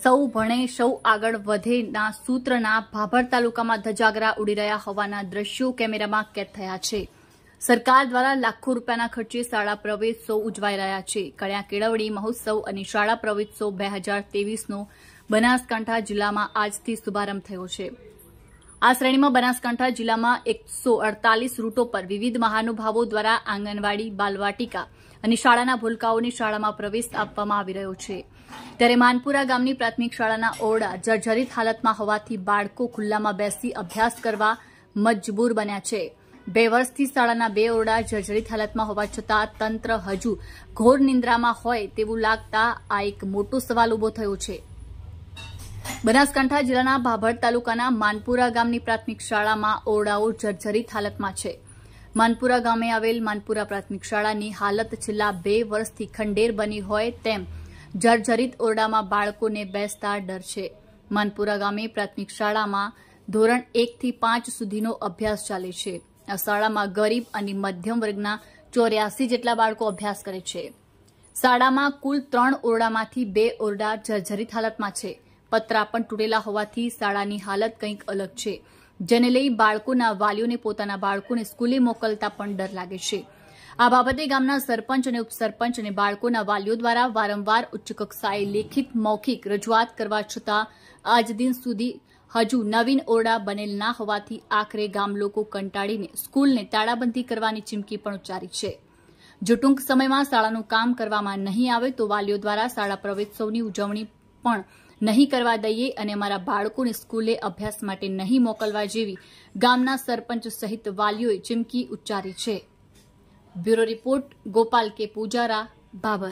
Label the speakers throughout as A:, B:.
A: સૌ ભણે સૌ આગળ વધેના સૂત્રના ભાભર તાલુકામાં ધજાગરા ઉડી રહ્યા હોવાના દ્રશ્યો કેમેરામાં કેદ થયા છે। સરકાર દ્વારા લાખો રૂપિયાના ખર્ચે શાળા પ્રવેશોત્સવ ઉજવાઈ રહ્યા છે। કળિયા કેળવણી મહોત્સવ અને શાળા પ્રવેશોત્સવ 2023નો બનાસકાંઠા જિલ્લામાં આજથી શુભારંભ થયો છે। આ શ્રેણીમાં બનાસકાંઠા જિલ્લામાં 148 રૂટો પર વિવિધ મહાનુભાવો દ્વારા આંગણવાડી, બાલવાટિકા અને શાળાના ભૂલકાઓને શાળામાં પ્રવેશ આપવામાં આવી રહ્યો છે। ત્યારે માનપુરા ગામની પ્રાથમિક શાળાના ઓરડા જર્જરિત હાલતમાં હોવાથી બાળકો ખુલ્લામાં બેસી અભ્યાસ કરવા મજબૂર બન્યા છે। 2 વર્ષથી શાળાના 2 ઓરડા જર્જરિત હાલતમાં હોવા છતાં તંત્ર હજુ ઘોર નિંદ્રામાં હોય તેવું લાગતા આ એક મોટો સવાલ ઉભો થયો છે। બનાસકાંઠા જિલ્લાના ભાભર તાલુકાના માનપુરા ગામની પ્રાથમિક શાળામાં ઓરડાઓ જર્જરિત હાલતમાં છે। માનપુરા ગામે આવેલ માનપુરા પ્રાથમિક શાળાની હાલત છેલ્લા 2 વર્ષથી ખંડેર બની હોય તેમ જર્જરિત ઓરડામાં બાળકોને બેસતા ડર છે। માનપુરા ગામે પ્રાથમિક શાળામાં ધોરણ 1 થી 5 સુધીનો અભ્યાસ ચાલે છે। આ શાળામાં ગરીબ અને મધ્યમ વર્ગના 84 જેટલા બાળકો અભ્યાસ કરે છે। શાળામાં કુલ 3 ઓરડામાંથી 2 ઓરડા જર્જરિત હાલતમાં છે। પતરા પણ તૂટેલા હોવાથી શાળાની હાલત કંઈક અલગ છે, જેને લઈ બાળકોના વાલીઓને પોતાના બાળકોને સ્કૂલે મોકલતા પણ ડર લાગે છે। આ બાબતે ગામના સરપંચ અને ઉપસરપંચ અને બાળકોના વાલીઓ દ્વારા વારંવાર ઉચ્ચ કક્ષાએ લેખિત મૌખિક રજૂઆત કરવા છતાં આજ દિન સુધી હજુ નવીન ઓરડા બનેલ ના હોવાથી આખરે ગામ લોકો કંટાળીને સ્કૂલને તાળાબંધી કરવાની ચીમકી પણ ઉચ્ચારી છે। જો ટૂંક સમયમાં શાળાનું કામ કરવામાં નહીં આવે તો વાલીઓ દ્વારા શાળા પ્રવેશોત્સવની ઉજવણી પણ નહીં કરવા દઈએ અને અમારા બાળકોને સ્કૂલે અભ્યાસ માટે નહીં મોકલવા જેવી ગામના સરપંચ સહિત વાલીઓએ ચીમકી ઉચ્ચારી છે। બ્યુરો રિપોર્ટ ગોપાલ કે પૂજારા, ભાભર।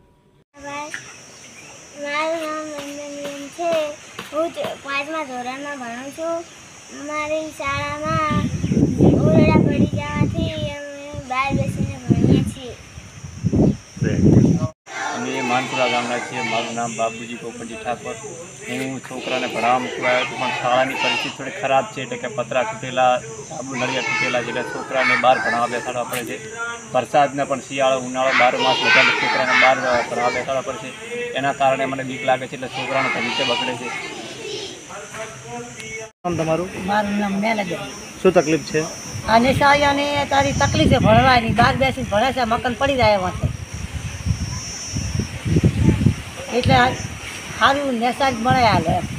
B: મારું નામ અંજનબેન છે। હું 5મા ધોરણમાં ભણું છું। અમારી શાળામાં ઓરડા પડી જવાથી અમે બહાર બેસીને ભણીએ છીએ।
C: અમે માનપુરા ગામના છીએ। મારું નામ બાબુજી ગોપનજી ઠાકોર। હું છોકરાને ભણાવવા મૂકવા આવ્યો હતો, પણ શાળાની પરિસ્થિતિ થોડી ખરાબ છે, એટલે કે પતરા તૂટેલા, સાબુ નળિયા તૂટેલા, એટલે છોકરાને બહાર ભણાવવા બેસાડવા પડે છે। વરસાદને પણ શિયાળો, ઉનાળો, 12 માસ બધા છોકરાને બહાર ભણાવવા બેસાડવા પડે છે। એના કારણે મને બીક લાગે છે, એટલે છોકરાનું ભવિષ્ય બગડે છે।
D: તમારું?
E: મારું નામ મેનેજર।
D: શું તકલીફ છે?
E: આ નિશાળીઓની તારી તકલીફ છે ભણવાની, બહાર બેસીને ભણે છે, મકાન પડી જાય એમાં છે, એટલે સારું નેસાજ મળે હાલે।